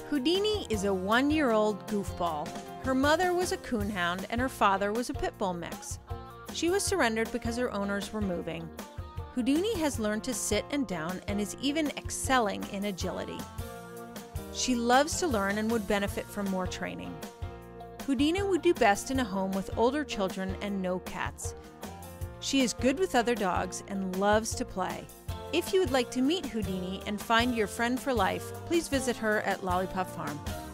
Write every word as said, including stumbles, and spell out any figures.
Houdini is a one-year-old goofball. Her mother was a coonhound and her father was a pit bull mix. She was surrendered because her owners were moving. Houdini has learned to sit and down and is even excelling in agility. She loves to learn and would benefit from more training. Houdini would do best in a home with older children and no cats. She is good with other dogs and loves to play. If you would like to meet Houdini and find your friend for life, please visit her at Lollipop Farm.